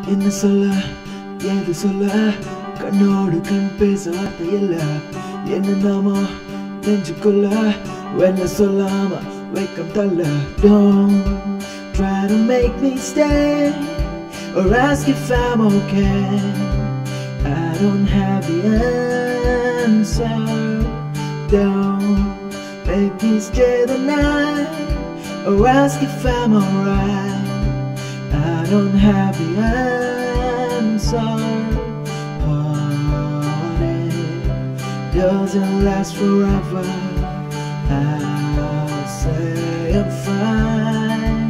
Enna solla, edu solla, kannodu kan pesa vaarthaiyilla. Enna naama nenjukulla, venna sollama vekkam thalla. Don't try to make me stay or ask if I'm okay. I don't have the answer. Don't make me stay the night or ask if I'm alright. I don't have the answer. Heartache doesn't last forever. I'll say I'm fine.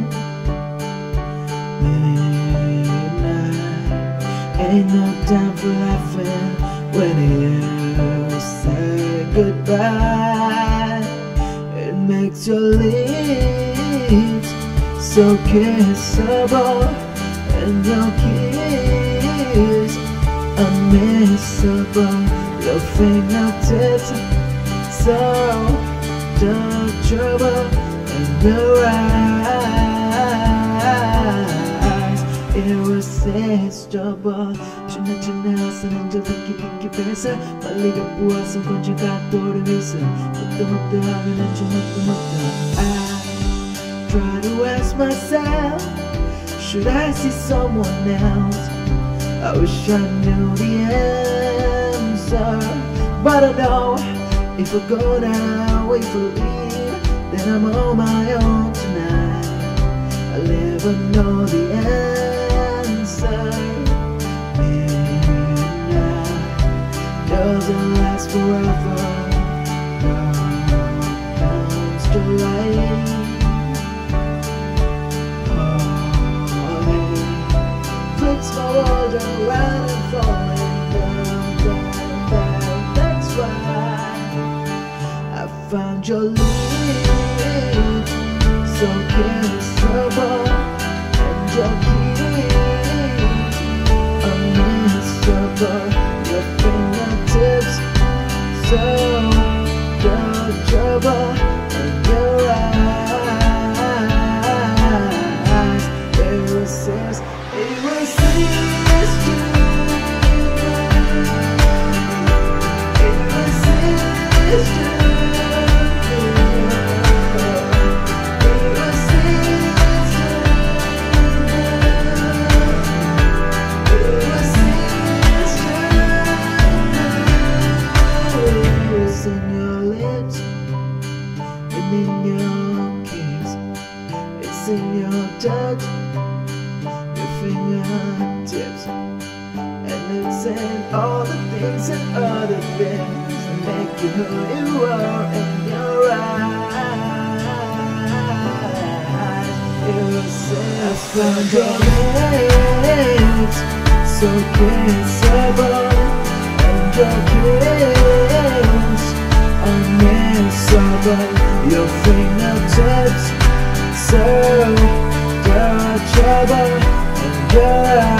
Midnight ain't no time for laughing when you say goodbye. It makes your lips so kissable and your kiss unmissable. Your fingertips so touchable, and your eyes irresistible. Chinna chinna asan angel thinki thinki pesa malliga puasam konjam kaathodu veesa muthu muthu aaga nenju muthu muthu. Try to ask myself, should I see someone else? I wish I knew the answer, but I know if I go now, wait for leave, then I'm on my own tonight. I'll never know the answer. Midnight doesn't last forever. Love comes to light. Flicks my world around and falling down, down, down. That's why I found your lips so kissable and your kiss unmissable. Your fingertips so touchable, and your eyes irresistible. In your lips and in your kiss, it's in your touch, your fingertips, and it's in all the things and other things that make you who you are in your eyes. I found your lips so kissable and your kiss unmissable. Your fingertips so touchable, and your